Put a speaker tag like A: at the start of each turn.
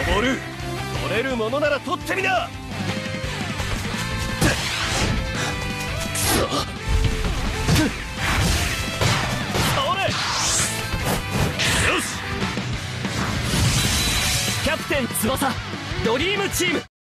A: ボール取れるものなら取ってみな。
B: キャプテン翼ドリームチーム。